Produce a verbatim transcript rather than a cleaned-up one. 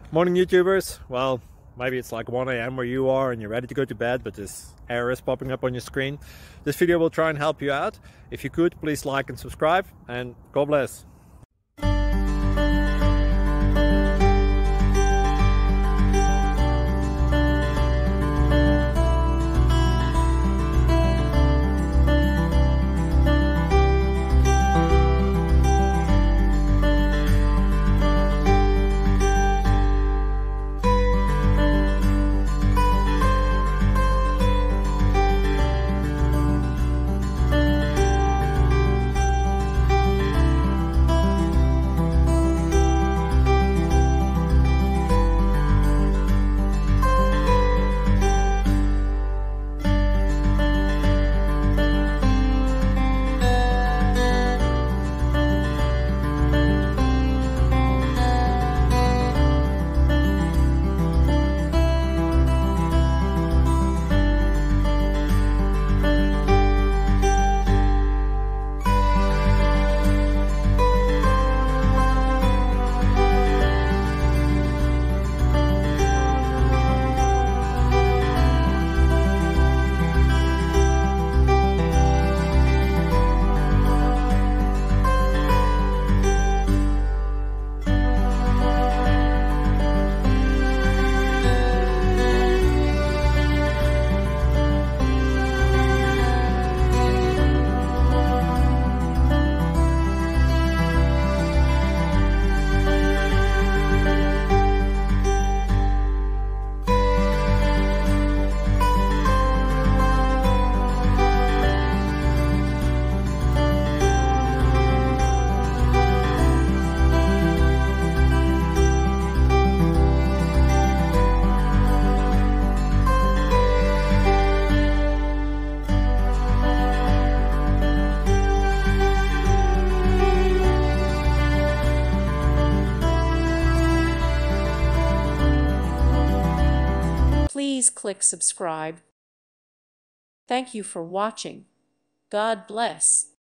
Morning YouTubers. Well, maybe it's like one A M where you are and you're ready to go to bed, but this error is popping up on your screen. This video will try and help you out. If you could, please like and subscribe, and God bless. Please click subscribe. Thank you for watching. God bless.